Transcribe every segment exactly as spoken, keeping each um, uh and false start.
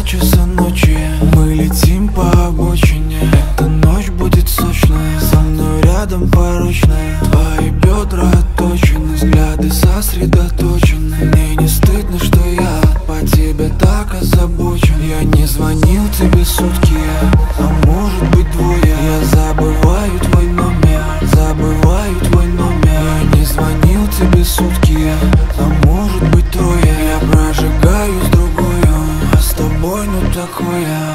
часа ночи. Мы летим по обочине. Эта ночь будет сочная, со мной рядом порочная. Твои бедра отточены, взгляды сосредоточены. Мне не стыдно, что я по тебе так озабочен. Я не звонил тебе сутки, а может быть двое. Я забываю твой номер, забываю твой номер. Я не звонил тебе сутки, а может быть трое. Я прожигаю с другою, а с тобой ну такое.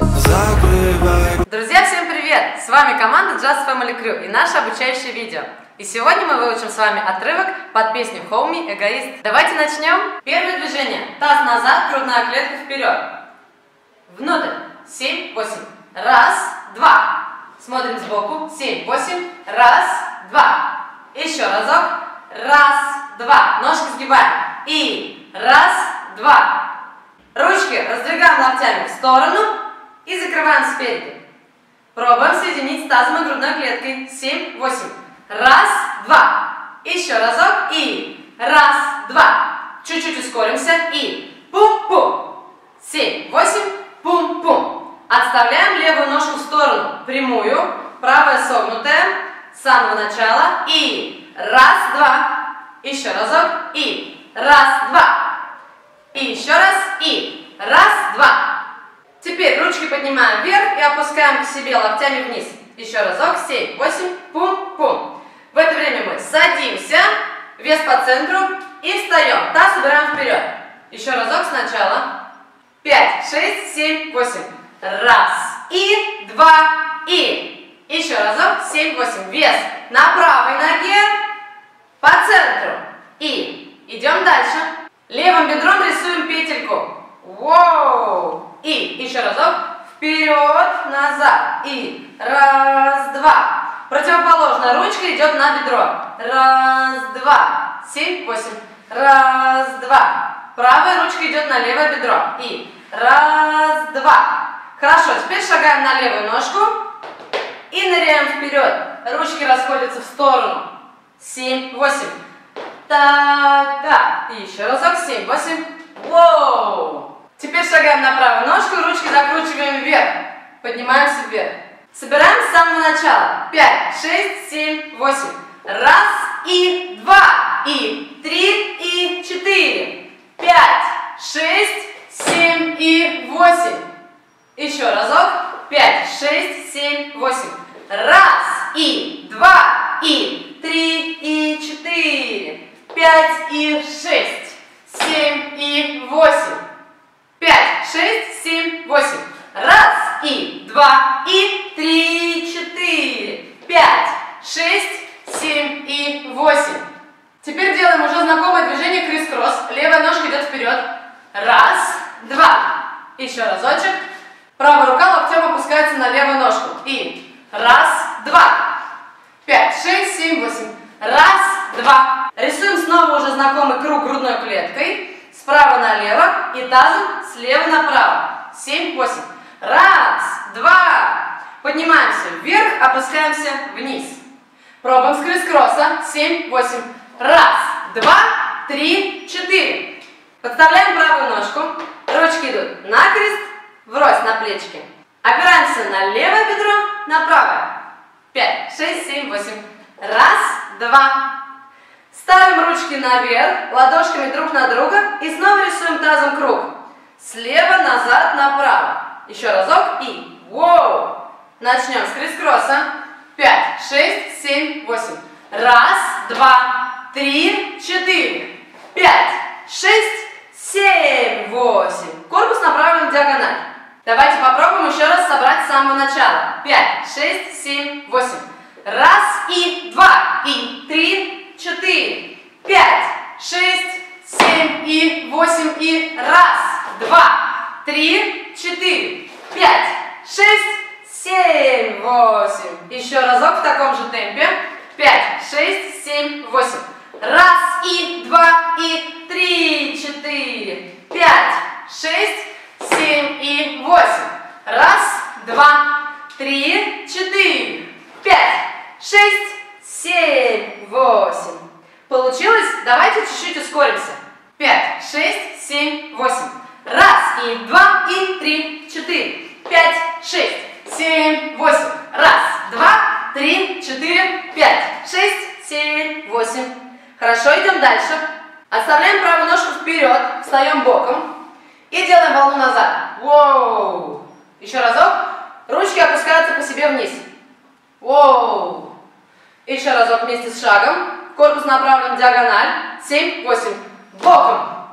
Закрывай. Друзья, всем привет! С вами команда Just Family Crew и наше обучающее видео. И сегодня мы выучим с вами отрывок под песню Homie Эгоист. Давайте начнем. Первое движение. Таз назад, грудная клетка вперед. Внутрь. семь, восемь. Раз, два. Смотрим сбоку. семь, восемь. Раз, два. Еще разок. Раз, два. Ножки сгибаем. И раз, два. Ручки раздвигаем локтями в сторону и закрываем спереди. Пробуем соединить с тазом и грудной клеткой. семь, восемь. Раз, два. Еще разок. И раз, два. Чуть-чуть ускоримся. И пум-пум. семь, восемь. Пум-пум. Отставляем левую ножку в сторону. Прямую. Правая согнутая. С самого начала. И раз, два. Еще разок. И раз, два. И еще раз. И раз, два. Теперь ручки поднимаем вверх и опускаем к себе локтями вниз. Еще разок. семь, восемь. Пум-пум. В это время мы садимся. Вес по центру. И встаем. Таз убираем вперед. Еще разок сначала. пять, шесть, семь, восемь. Раз. И два. И. Еще разок. семь, восемь. Вес на правой ноге. По центру. И. Идем дальше. Левым бедром рисуем петельку. Воу. И. Еще разок. Вперед, назад. И. Раз, два. Противоположная ручка идет на бедро. Раз, два. семь, восемь. Раз, два. Правая ручка идет на левое бедро. И. Раз, два. Хорошо, теперь шагаем на левую ножку. И ныряем вперед. Ручки расходятся в сторону. семь, восемь. Так-так. И еще разок. семь, восемь. Воу. Теперь шагаем на правую ножку. Ручки закручиваем вверх. Поднимаемся вверх. Собираем с самого начала. пять, шесть, семь, восемь. Раз и два. И три и четыре. пять, шесть, семь и восемь. Еще разок. пять, шесть, семь, восемь. Раз и два. И три и четыре. пять и шесть. семь и восемь. пять, шесть, семь, восемь. Раз и два и три, четыре, пять, шесть, семь и восемь. Теперь делаем уже знакомое движение крисс-кросс. Левая ножка идет вперед. Раз, два. Еще разочек. Правая рука локтем опускается на левую ножку. И раз, два. Пять, шесть, семь, восемь. Раз, два. Рисуем снова уже знакомый круг грудной клеткой. Справа налево и тазом слева направо. семь, восемь. Раз, два. Поднимаемся вверх, опускаемся вниз. Пробуем с крисс-кросса. семь, восемь. Раз, два, три, четыре. Подставляем правую ножку. Ручки идут накрест, врозь на плечики. Опираемся на левое бедро, на правое. пять, шесть, семь, восемь. Раз, два. Ставим ручки наверх, ладошками друг на друга и снова рисуем тазом круг. Слева, назад, направо. Еще разок и воу. Начнем с крисс-кросса. пять, шесть, семь, восемь. Раз, два, три, четыре, пять, шесть, семь, восемь. Корпус направлен в диагональ. Давайте попробуем еще раз собрать с самого начала. пять, шесть, семь, восемь. Раз и два, и три, четыре, пять, шесть, семь и восемь, и раз, два, три, четыре, пять, шесть, семь, восемь. Еще разок в таком же темпе. пять, шесть, семь, восемь. Раз и два, и три, четыре, пять, шесть, семь и восемь. Раз, два, три, четыре, пять, шесть, семь, восемь. Получилось? Давайте чуть-чуть ускоримся. пять, шесть, семь, восемь. Раз, и два, и три, четыре, пять, шесть, семь, восемь. Раз, два, три, четыре, пять, шесть, семь, восемь. Хорошо, идем дальше. Отставляем правую ножку вперед, встаем боком и делаем волну назад. Воу. Еще разок. Ручки опускаются по себе вниз. Воу. Еще разок вместе с шагом. Корпус направлен в диагональ. семь, восемь. Боком.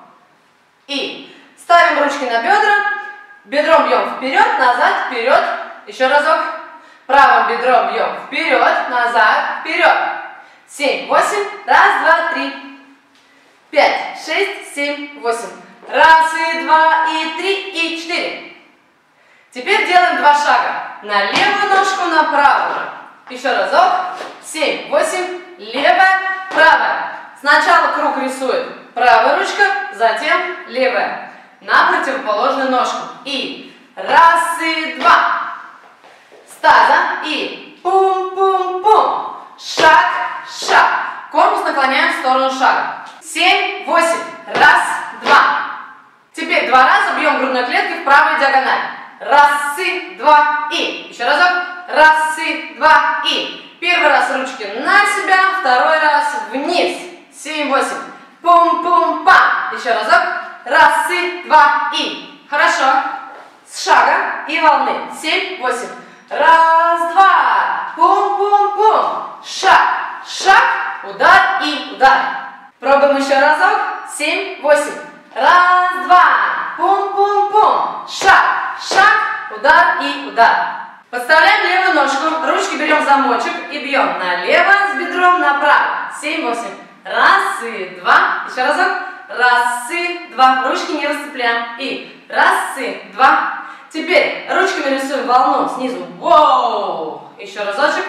И ставим ручки на бедра. Бедром бьем вперед, назад, вперед. Еще разок. Правым бедром бьем вперед, назад, вперед. семь, восемь. Раз, два, три. пять, шесть, семь, восемь. Раз, и два, и три, и четыре. Теперь делаем два шага. На левую ножку, на правую. Еще разок. семь, восемь. Левая, правая. Сначала круг рисует правая ручка, затем левая. На противоположную ножку. И раз, и два. С таза. И пум-пум-пум. Шаг, шаг. Корпус наклоняем в сторону шага. семь, восемь. Раз, два. Теперь два раза бьем грудной клеткой в правую диагональ. Раз, и два, и. Еще разок. Раз, и два, и. Первый раз ручки на себя, второй раз вниз. семь, восемь. Пум-пум-пам. Еще разок. Раз, и два, и. Хорошо. С шага и волны. семь, восемь. Раз, два. Пум-пум-пум. Шаг, шаг, удар и удар. Пробуем еще разок. семь, восемь. Раз, два. Пум-пум-пум. Шаг, шаг, удар и удар. Подставляем левую ножку, ручки берем в замочек и бьем налево с бедром направо. семь, восемь. Раз, и два. Еще разок. Раз, и два. Ручки не расцепляем. И раз, и два. Теперь ручками рисуем волну снизу. Воу. Еще разочек.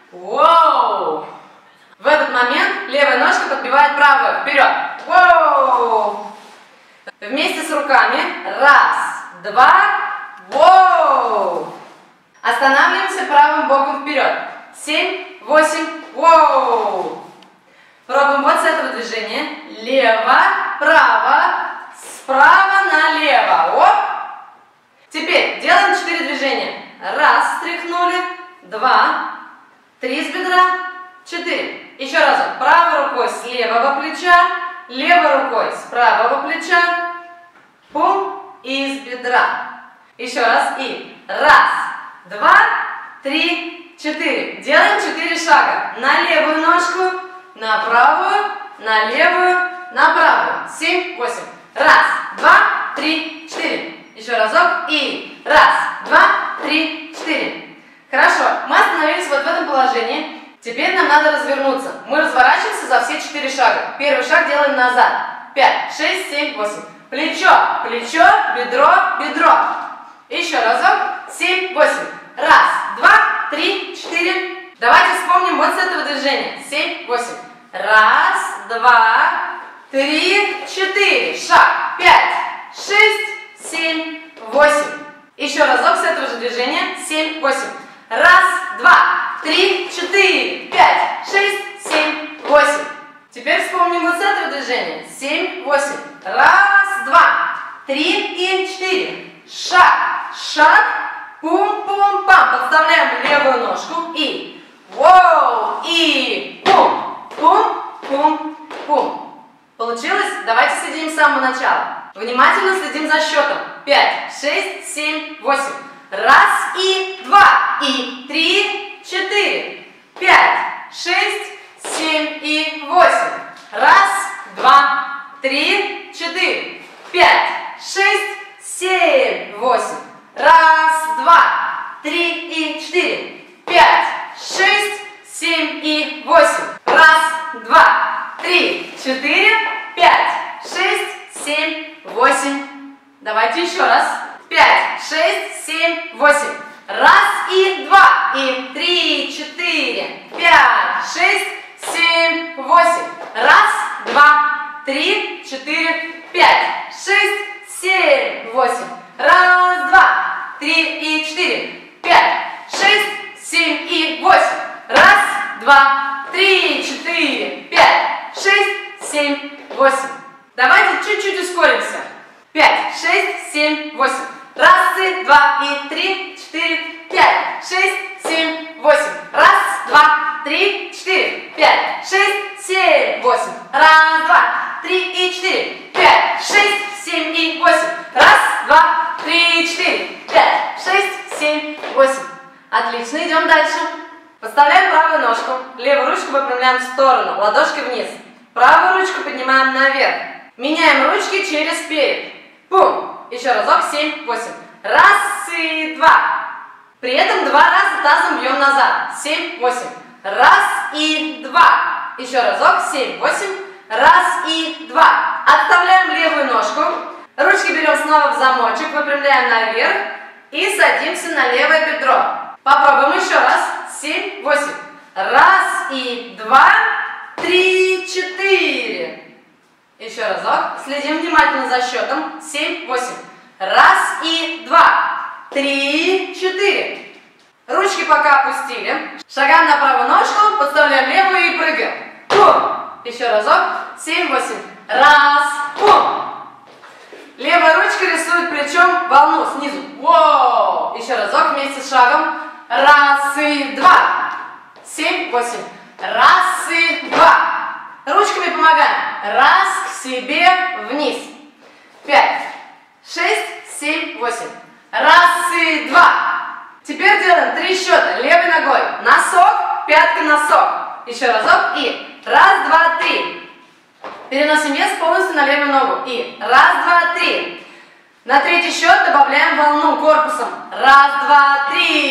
Воу. В этот момент левая ножка подбивает правую. Вперед. Воу. Вместе с руками. Раз, два. Воу. Останавливаемся правым боком вперед. семь, восемь. Воу. Пробуем вот с этого движения. Лево, право, справа налево. Оп. Теперь делаем четыре движения. Раз, стряхнули. Два, три с бедра. Четыре. Еще разок. Правой рукой с левого плеча. Левой рукой с правого плеча. Пум. И с бедра. Еще раз. И раз, два, три, четыре. Делаем четыре шага. На левую ножку, на правую, на левую, на правую. семь, восемь. Раз, два, три, четыре. Еще разок. И раз, два, три, четыре. Хорошо. Мы остановились вот в этом положении. Теперь нам надо развернуться. Мы разворачиваемся за все четыре шага. Первый шаг делаем назад. пять, шесть, семь, восемь. Плечо, плечо, бедро, бедро. Еще разок. семь, восемь. Раз, два, три, четыре. Давайте вспомним вот с этого движения. семь, восемь. Раз, два, три, четыре. Шаг. пять, шесть, семь, восемь. Еще разок с этого же движения. семь, восемь. Раз, два, три, четыре, пять, шесть, семь, восемь. Теперь вспомним вот с этого движения. семь, восемь. Раз, два, три и четыре. Шаг, шаг, пум-пум-пам. Подставляем левую ножку и воу, и пум, пум, пум, пум. Получилось? Давайте следим с самого начала. Внимательно следим за счетом. пять, шесть, семь, восемь. Раз и два, и три, четыре, пять, шесть, семь и восемь. Раз, два, три, четыре, пять, шесть, семь, восемь. Раз, два, три и четыре, пять, шесть, семь и восемь. Раз, два, три, четыре, пять, шесть, семь, восемь. Давайте еще раз. пять, шесть, семь, восемь. Раз и два, и три, четыре, пять, шесть, семь, восемь. Раз, два, три, четыре, пять, шесть, семь, восемь. Раз, два, три и четыре, пять, шесть, семь и восемь. Раз, два, три, четыре, пять, шесть, семь, восемь. Давайте чуть-чуть ускоримся. пять, шесть, семь, восемь. Раз, и два, и три, четыре, пять, шесть, семь, восемь. Раз, два, три, четыре, пять, шесть, семь, восемь. Раз, два, три и четыре, пять, шесть, семь и восемь. Раз, два, три, четыре, пять, шесть, семь, восемь. Отлично, идем дальше. Подставляем правую ножку, левую ручку выпрямляем в сторону, ладошки вниз. Правую ручку поднимаем наверх. Меняем ручки через перед. Пум. Еще разок, семь, восемь. Раз и два. При этом два раза тазом бьем назад. семь, восемь. Раз и два. Еще разок, семь, восемь. Раз и два. Отставляем левую ножку. Ручки берем снова в замочек, выпрямляем наверх и садимся на левое бедро. Попробуем еще раз. семь, восемь. Раз и два, три, четыре. Еще разок. Следим внимательно за счетом. семь, восемь. Раз и два, три, четыре. Ручки пока опустили. Шагаем на правую ножку, подставляем левую и прыгаем. Пум. Еще разок. семь, восемь. Раз, пум. Левая ручка рисует плечом волну снизу. Воу. Еще разок вместе с шагом. Раз и два. семь, восемь. Раз и два. Ручками помогаем. Раз к себе вниз. пять, шесть, семь, восемь. Раз и два. Теперь делаем три счета. Левой ногой. Носок, пятка, носок. Еще разок. И раз, два, три. Переносим вес полностью на левую ногу. И раз, два, три. На третий счет добавляем волну корпусом. Раз, два,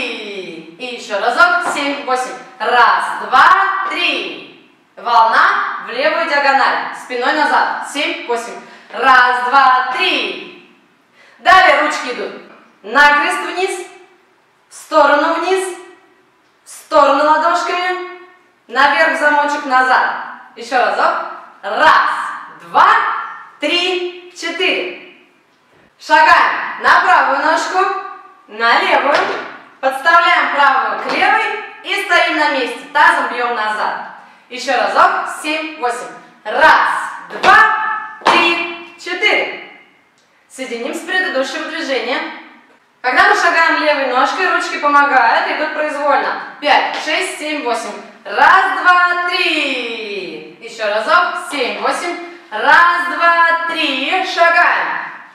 три. И еще разок. семь, восемь. Раз, два, три. Волна в левую диагональ. Спиной назад. семь, восемь. Раз, два, три. Далее ручки идут. Накрест вниз. В сторону вниз. В сторону ладошками. Наверх замочек, назад. Еще разок. Раз, два, три, четыре. Шагаем на правую ножку, на левую. Подставляем правую к левой и стоим на месте. Тазом бьем назад. Еще разок. семь, восемь. Раз, два, три, четыре. Соединим с предыдущего движения. Когда мы шагаем левой ножкой, ручки помогают, идут произвольно. пять, шесть, семь, восемь. Раз, два, три. Еще разок. семь, восемь. Раз, два, три. Шагаем.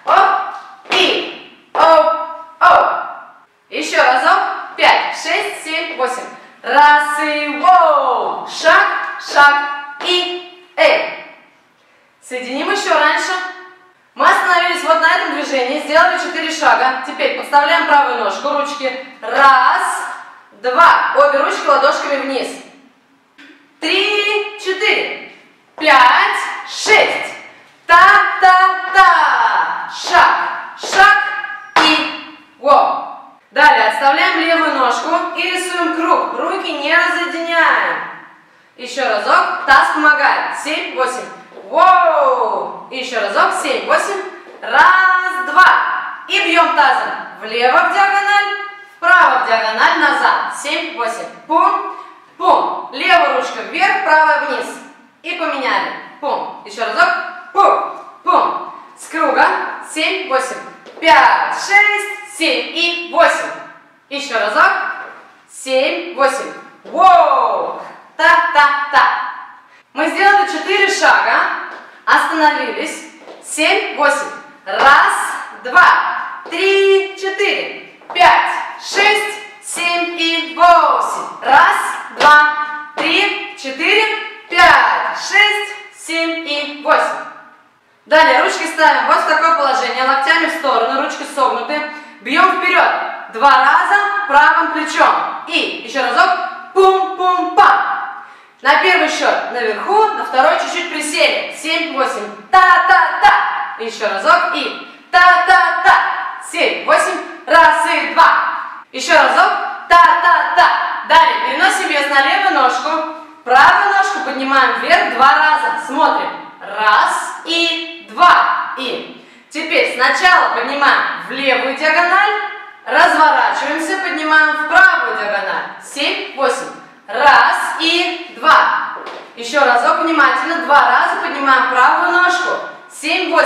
Оп. И. Оп. Оп. Еще разок. пять, шесть, семь, восемь. Раз и воу. Шаг, шаг и эй. Соединим еще раньше. Мы остановились вот на этом движении, сделали четыре шага. Теперь подставляем правую ножку, ручки. Раз, два. Обе ручки ладошками вниз. Три, четыре. Пять, шесть. Та-та-та. Шаг, шаг и воу. Далее отставляем левую ножку и рисуем круг. Руки не разъединяем. Еще разок. Таз помогает. семь, восемь. Воу! И еще разок. семь, восемь. Раз, два. И бьем тазом. Влево в диагональ, вправо в диагональ, назад. семь, восемь. Пум, пум. Левая ручка вверх, правая вниз. И поменяли. Пум. Еще разок. Пум, пум. С круга. семь, восемь. пять, шесть, семь и восемь. Еще разок. семь, восемь. Воу! Та-та-та. Мы сделали четыре шага. Остановились. семь, восемь. Раз, два, три, четыре, пять, шесть, семь и восемь. Раз, два, три, четыре, пять, шесть, семь и восемь. Далее ручки ставим вот в такое положение. Локтями в сторону, ручки согнуты. Бьем вперед. Два раза правым плечом. И еще разок. Пум-пум-пам. На первый счет наверху, на второй чуть-чуть присели. семь, восемь. Та-та-та. Еще разок. И та-та-та. семь, восемь. Раз и два. Еще разок. Та-та-та. Далее переносим вес на левую ножку. Правую ножку поднимаем вверх два раза. Смотрим. Раз и два. И теперь сначала поднимаем в левую диагональ. Разворачиваемся, поднимаем в правую диагональ. семь, восемь. Раз и два. Еще разок внимательно. Два раза поднимаем правую ножку. семь, восемь.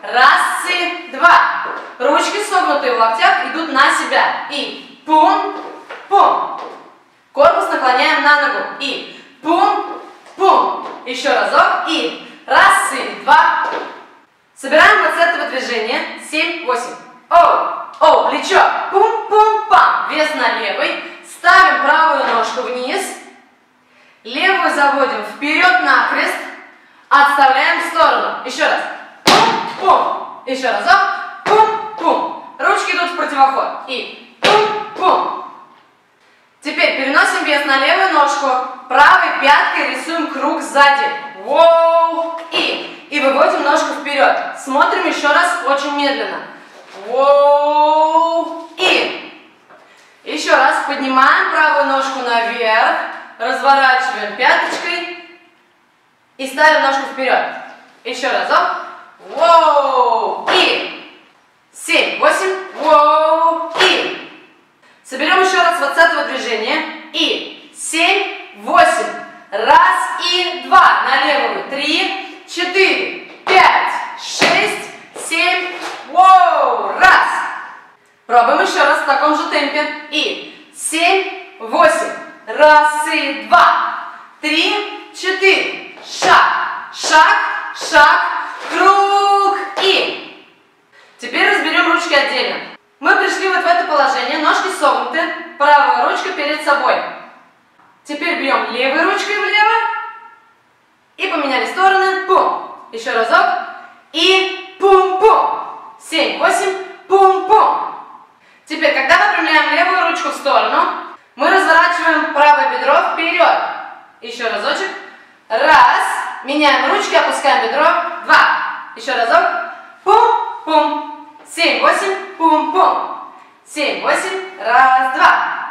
Раз и два. Ручки согнутые в локтях идут на себя. И пум-пум. Корпус наклоняем на ногу. И пум-пум. Еще разок. И раз и два. Собираем вот с этого движения. Семь, восемь. Оу, оу, плечо. Пум-пум-пам. Вес на левый. Ставим правую ножку вниз. Левую заводим вперед накрест. Отставляем в сторону. Еще раз. Пум-пум. Еще разок. Пум-пум. Ручки идут в противоход. И пум-пум. Теперь переносим вес на левую ножку. Правой пяткой рисуем круг сзади. Воу. И. И выводим ножку вперед. Смотрим еще раз очень медленно. Воу. И. Еще раз поднимаем правую ножку наверх. Разворачиваем пяточкой. И ставим ножку вперед. Еще разок. Воу. И. Семь, восемь. Воу. И. Соберем еще раз вот с этого движения. И. Семь, восемь. Раз и два. На левую. Три, четыре, пять, шесть, семь. Воу. Раз. Пробуем еще раз в таком же темпе. И. Семь, восемь. Раз и два. Три, четыре. Шаг. Шаг. Шаг. Круг. И. Теперь разберем ручки отдельно. Мы пришли вот в это положение. Ножки согнуты. Правая ручка перед собой. Теперь берем левой ручкой влево. И поменяли стороны. Пум. Еще разок. И пум-пум. Семь, восемь. Пум-пум. Теперь, когда выпрямляем левую ручку в сторону, мы разворачиваем правое бедро вперед. Еще разочек. Раз. Меняем ручки, опускаем бедро. Два. Еще разок. Пум-пум. Семь, восемь. Пум-пум. Семь, восемь. Раз, два.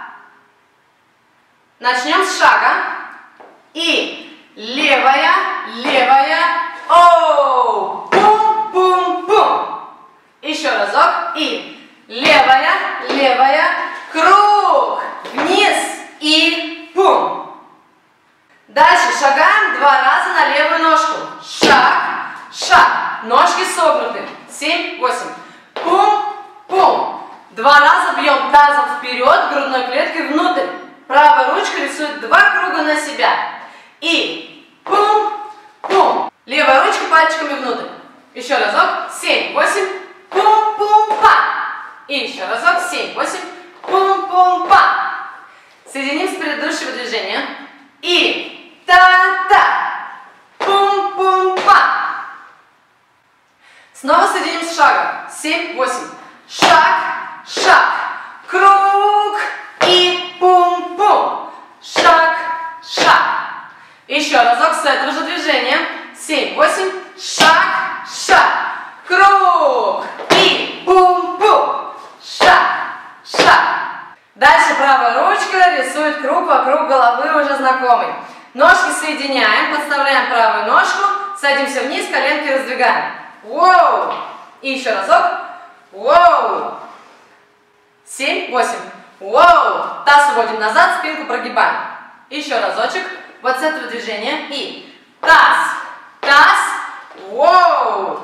Начнем с шага. И левая, левая. Оу. Пум-пум-пум. Еще разок. И левая, левая. Круг. Вниз и пум. Дальше шагаем два раза на левую ножку. Шаг, шаг. Ножки согнуты. Семь, восемь. Пум, пум. Два раза бьем тазом вперед, грудной клеткой внутрь. Правая ручка рисует два круга на себя. И пум, пум. Левая ручка пальчиками внутрь. Еще разок. Семь, восемь. Пум, пум, па. И еще разок. Семь, восемь. Пум-пум-па. Соединим с предыдущего движения. И та-та. Пум-пум-па. Снова соединим с шагом. Семь, восемь. Шаг, шаг. Круг и пум-пум. Шаг, шаг. Еще разок с этого же движения. Семь, восемь. Шаг, шаг. Круг и пум-пум. Шаг, шаг. Дальше правая ручка рисует круг вокруг головы, уже знакомый. Ножки соединяем, подставляем правую ножку, садимся вниз, коленки раздвигаем. Воу! И еще разок. Воу! Семь, восемь. Воу! Таз уводим назад, спинку прогибаем. Еще разочек. Вот с этого движения. И таз, таз. Воу!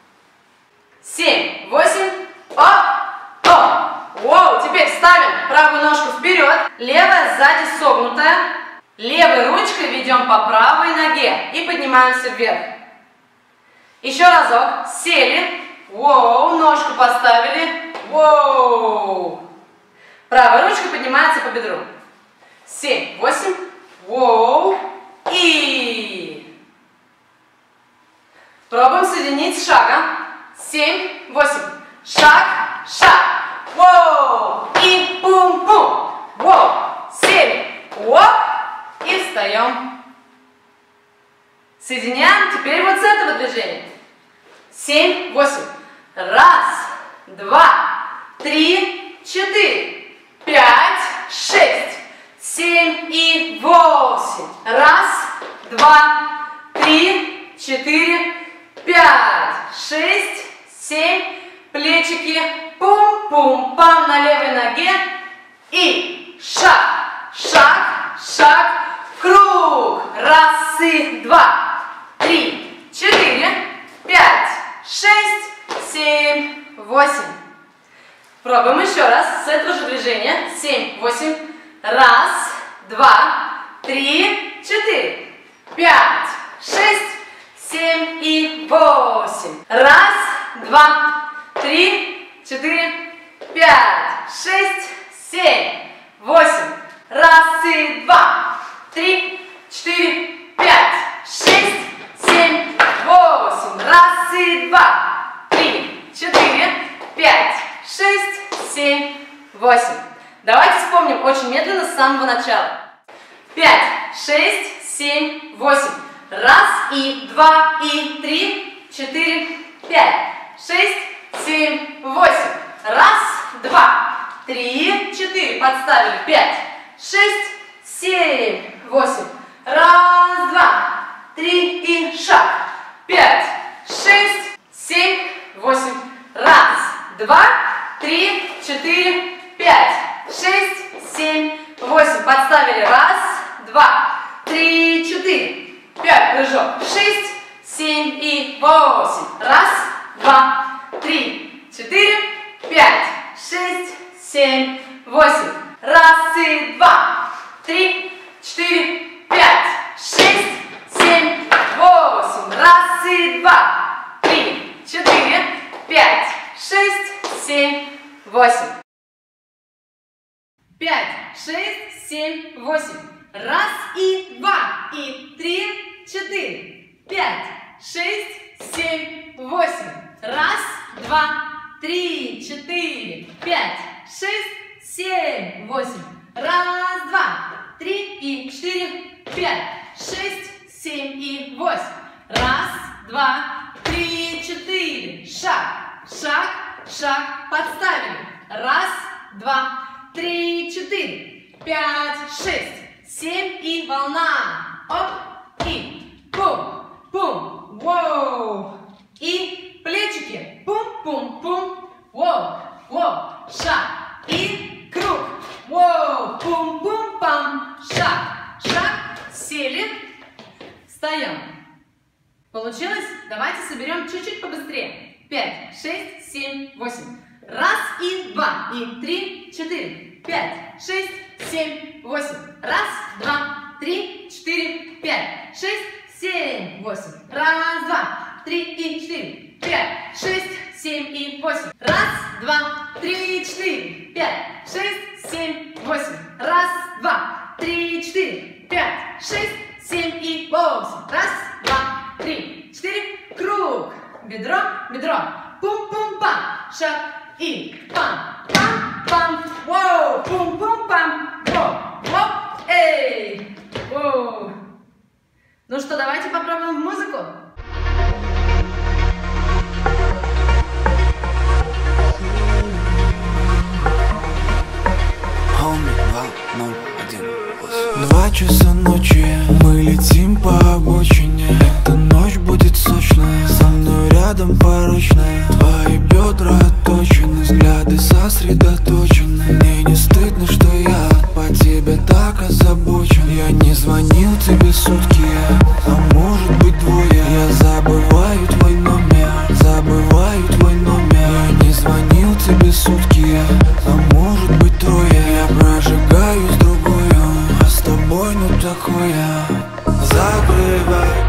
Семь, восемь. Оп, оп. Воу, теперь ставим правую ножку вперед, левая сзади согнутая. Левой ручкой ведем по правой ноге и поднимаемся вверх. Еще разок. Сели. Воу, ножку поставили. Воу. Правая ручка поднимается по бедру. Семь, восемь. Воу. И. Пробуем соединить с шагом. Семь, восемь. Шаг, шаг. Воу! И пум-пум! Воу! Сели! Воп! И встаем. Соединяем теперь вот с этого движения. Семь, восемь. Раз, два, три, четыре, пять, шесть, семь и восемь. Раз, два, три, четыре, пять, шесть, семь. Плечики. Пум-пум-пам на левой ноге. И шаг, шаг, шаг, круг. Раз и два, три, четыре, пять, шесть, восемь. Пробуем еще раз с этого же движения. семь, восемь. Раз, два, три, четыре, пять, шесть, семь и восемь. Раз, два, три, четыре, пять, шесть, семь, восемь. Раз и два, три, четыре, пять, шесть, семь, восемь. Раз и два, три, четыре, пять, шесть, семь, восемь. Давайте вспомним очень медленно с самого начала. пять, шесть, семь, восемь. Раз и два и три, четыре, пять, шесть, семь, восемь. Раз, два, три, четыре. Подставили. пять, шесть, семь, восемь. Раз, два, три и шаг. пять, шесть, семь, восемь. Раз, два, три, четыре, пять, шесть, семь, восемь. Подставили. Раз, два, три, четыре, пять. Прыжок. шесть, семь и восемь. Раз, два, три, четыре, пять, шесть, семь, восемь. Раз и два, три, четыре, пять, шесть, семь, восемь. Раз и два, три, четыре, пять, шесть, семь, восемь. пять, шесть, семь, восемь. Раз и два и три, четыре, пять, шесть, семь, восемь. Раз, два, три, четыре, пять, шесть, семь, восемь. Раз, два, три и четыре, пять, шесть, семь и восемь. Раз, два, три, четыре. Шаг, шаг, шаг. Подставили. Раз, два, три, четыре, пять, шесть, семь и волна. Оп, и пум, пум, воу. И плечики. Пум, пум, пум, воу, воу. Шаг и круг. Воу, пум, пум, пам. Шаг, шаг. Сели. Встаем. Получилось? Давайте соберем чуть-чуть побыстрее. пять, шесть, семь, восемь. Раз и два, и три, четыре, пять, шесть, семь, восемь. Раз, два, три, четыре, пять, шесть, семь, восемь. Раз, два, три и четыре, пять, шесть, семь и восемь. Раз, два, три, четыре, пять, шесть, семь, восемь. Раз, два, три, четыре, пять, шесть, семь и восемь. Раз, два, три, четыре. Круг. Бедро, бедро. Пум-пум-пам. Шаг. И пам-пам-пам. Воу. Пум-пум-пам. Воу. Воу. Эй. Воу. Ну что, давайте попробуем музыку. Два часа ночи, мы летим по обочине. Эта ночь будет сочная, со мной рядом порочная. Твои бедра отточены, взгляды сосредоточены. Мне не стыдно, что я по тебе так озабочен. Я не звонил тебе сутки, а может быть двое. Я забываю твой номер, забываю твой номер. Я не звонил тебе сутки, а может быть трое. Я прожигаюсь другую, а с тобой ну такое. Забывай.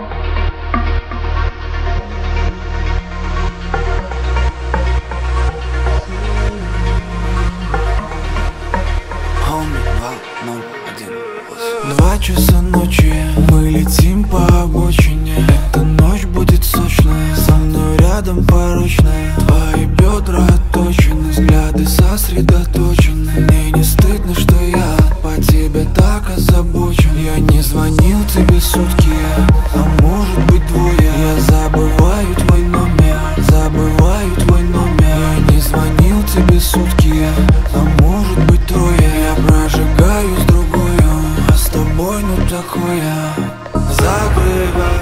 Два часа ночи, мы летим по обочине. Эта ночь будет сочная, со мной рядом порочная. Твои бедра отточены, взгляды сосредоточены. Мне не стыдно, что я по тебе так озабочен. Я не звонил тебе сутки, а может быть двое. Я забываю твой номер, забываю твой номер. Я не звонил тебе сутки, а может быть трое. Я прожигаюсь другую, а с тобой ну такое. Забывай.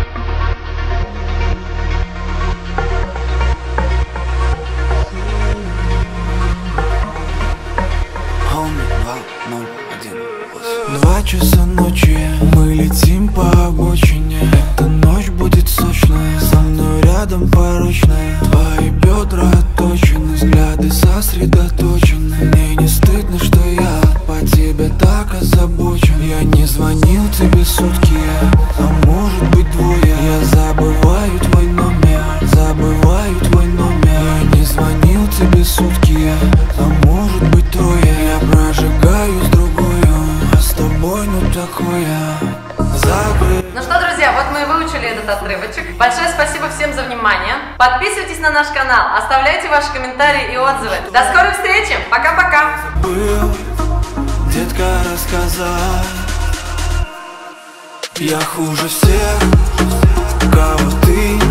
Два часа ночи, мы летим по обочине. Эта ночь будет сочная, со мной рядом порочная. Твои бедра сосредоточены, взгляды сосредоточены. Мне не стыдно, что я по тебе так озабочен. Я не звонил тебе сутки, а может быть двое. Я забываю твой номер, забываю твой номер. Я не звонил тебе сутки, а может быть трое. Я прожигаю с другою, а с тобой ну такое. Закрыть. Ну что, друзья, вот мы и выучили этот отрывочек. Большое спасибо всем за внимание. Подписывайтесь на наш канал, оставляйте ваши комментарии и отзывы. До скорой встречи, пока-пока. Был, детка, рассказать. Я хуже всех, кого ты